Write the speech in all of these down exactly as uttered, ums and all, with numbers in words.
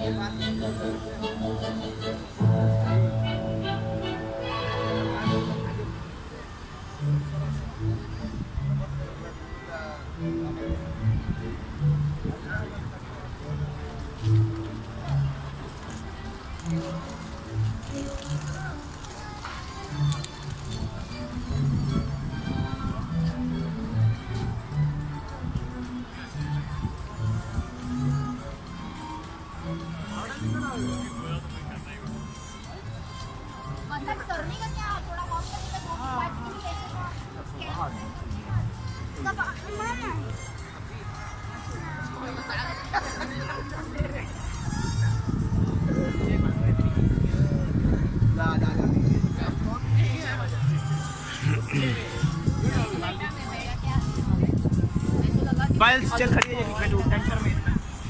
Biles चल खड़ी है ये टैंकर में।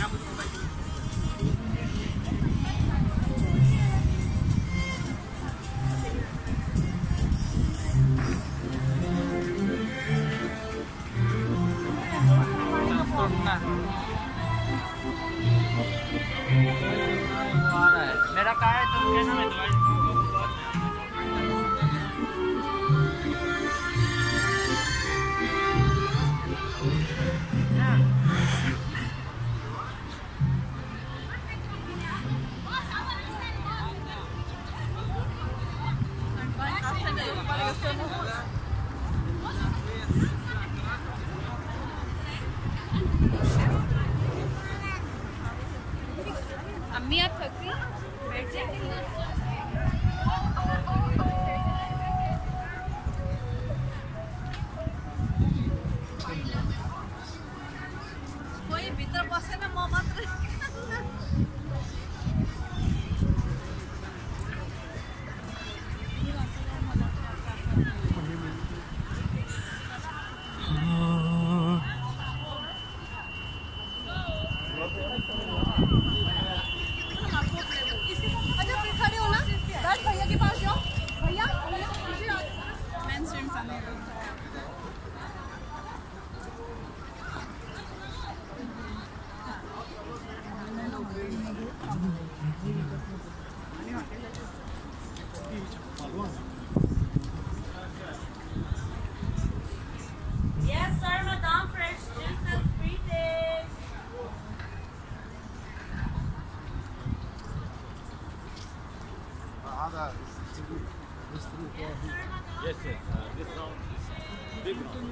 मेरा कहा है तुम कहना मैं दवाई अम्मी आप थक गई बैठ जाइए। कोई भीतर बसे ना मौका Yes, sir, Madame. Fresh juices, free dish. Yes, sir. Uh, this round is big round.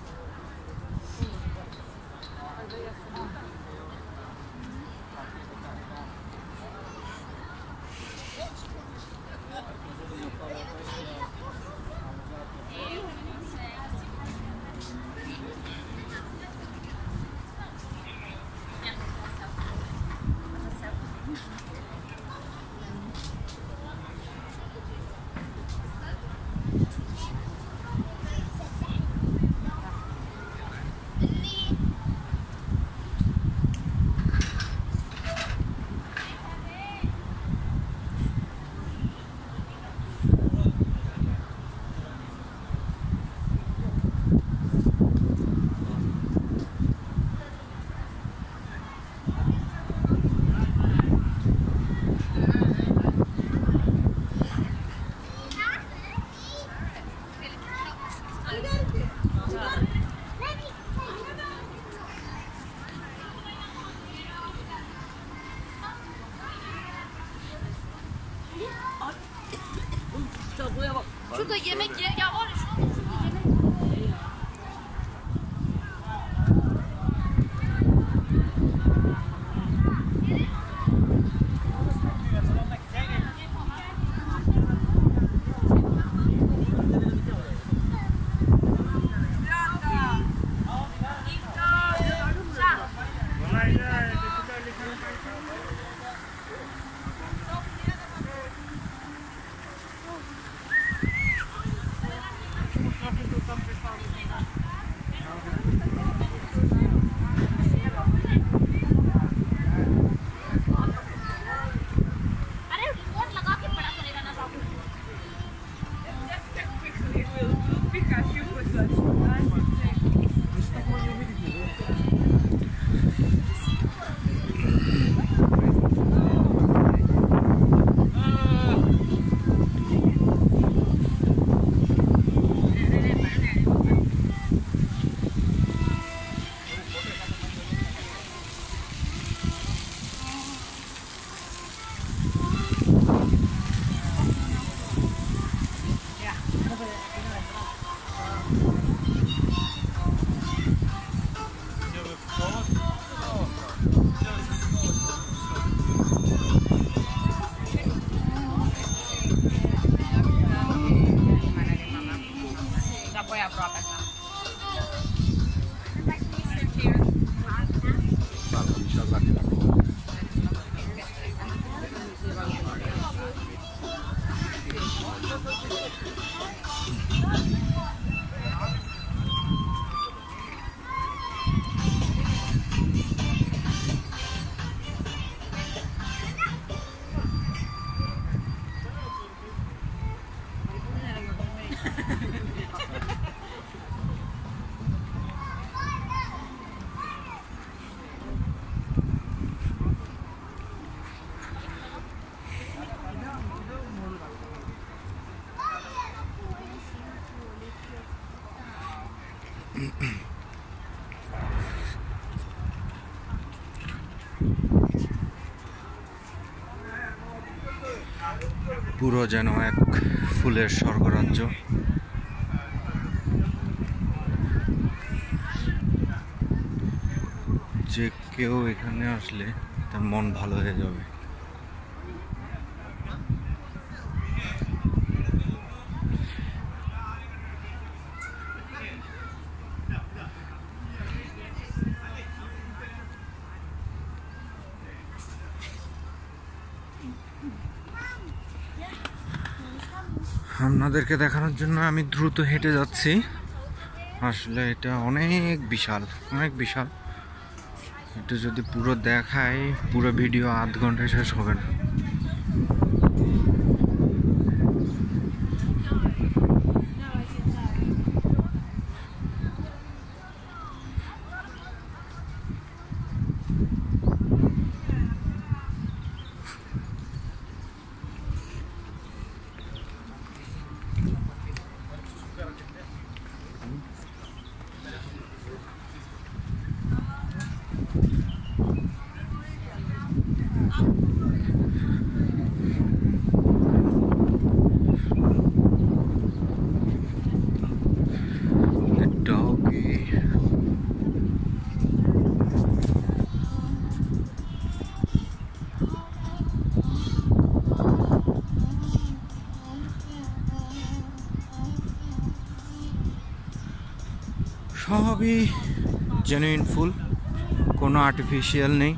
şurada yemek ye ya var ya şurada. Thank you. পুরো যেন এক ফুলের স্বর্গরাজ্য। যে কেউ এখানে আসলে তার মন ভালো হয়ে যাবে। আপনাদেরকে দেখানোর জন্য আমি দ্রুত হেঁটে যাচ্ছি। আসলে এটা অনেক বিশাল, অনেক বিশাল। এটা যদি পুরো দেখাই, পুরো ভিডিও আধ ঘন্টায় শেষ হবে না। সবই জেনুইন ফুল, কোনো আর্টিফিশিয়াল নেই।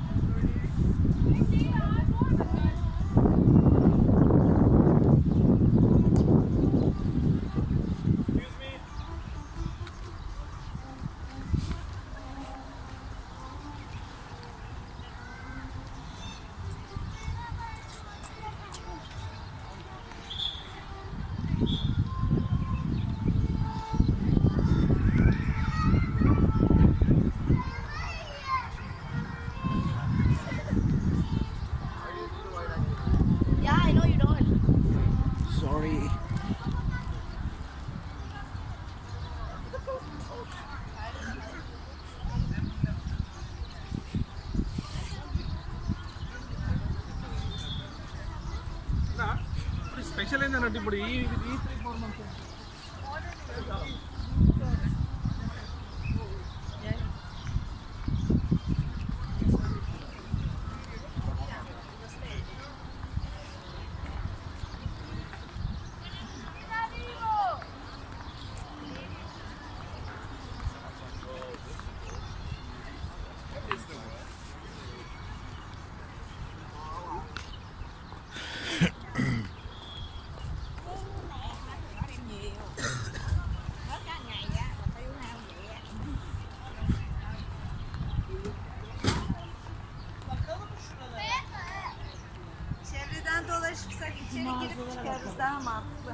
ಸ್ಪೆಷಲ್ ಏನು ಅಡ್ಡಿಬಿಡಿ ಈ ಈ three four months dolaşırsak içeri girip çıkarız, daha mantıklı.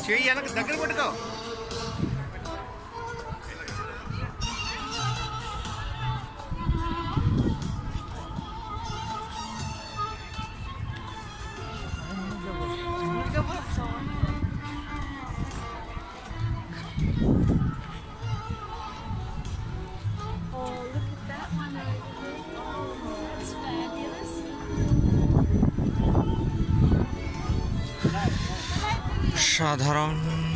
చెయ్యి వెనక దగ్గర పట్టుకో. সাধারণ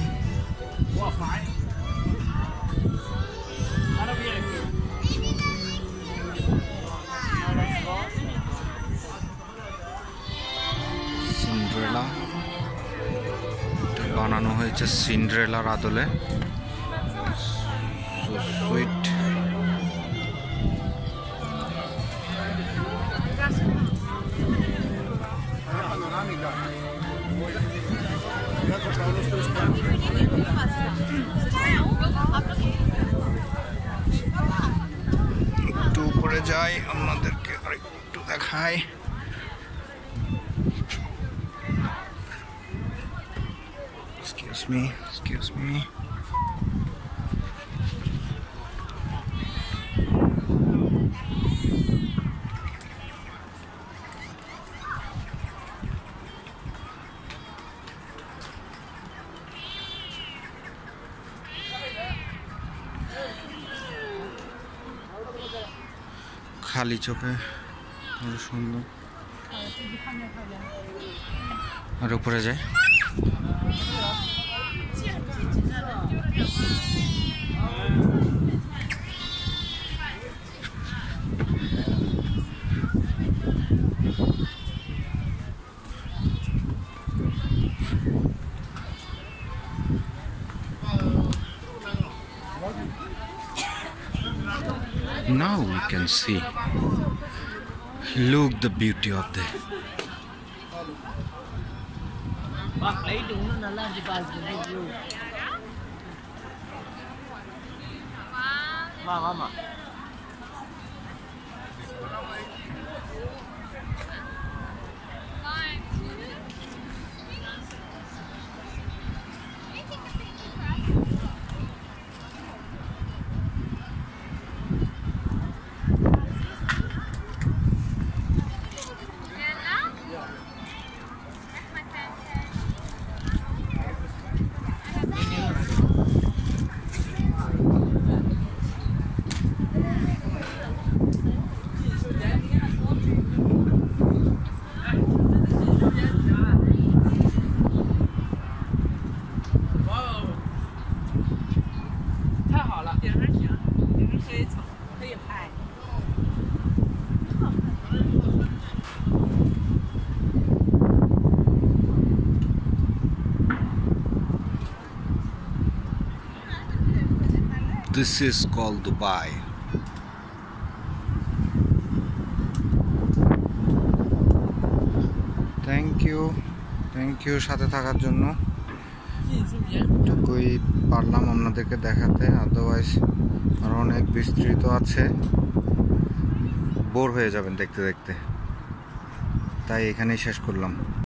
সিন্ড্রেলা বানানো হয়েছে সিন্ড্রেলার আদলে। সুইট একটু উপরে যাই, আপনাদেরকে আরেকটু দেখাই। Excuse me, excuse me. খালি চোখে সুন্দর। আর উপরে যায় now we can see, look the beauty of the This is called Dubai. Thank you, thank you সাথে থাকার জন্য। এটুকুই পারলাম আপনাদেরকে দেখাতে, আদারওয়াইজ আরো অনেক বিস্তৃত আছে, বোর হয়ে যাবেন দেখতে দেখতে, তাই এখানেই শেষ করলাম।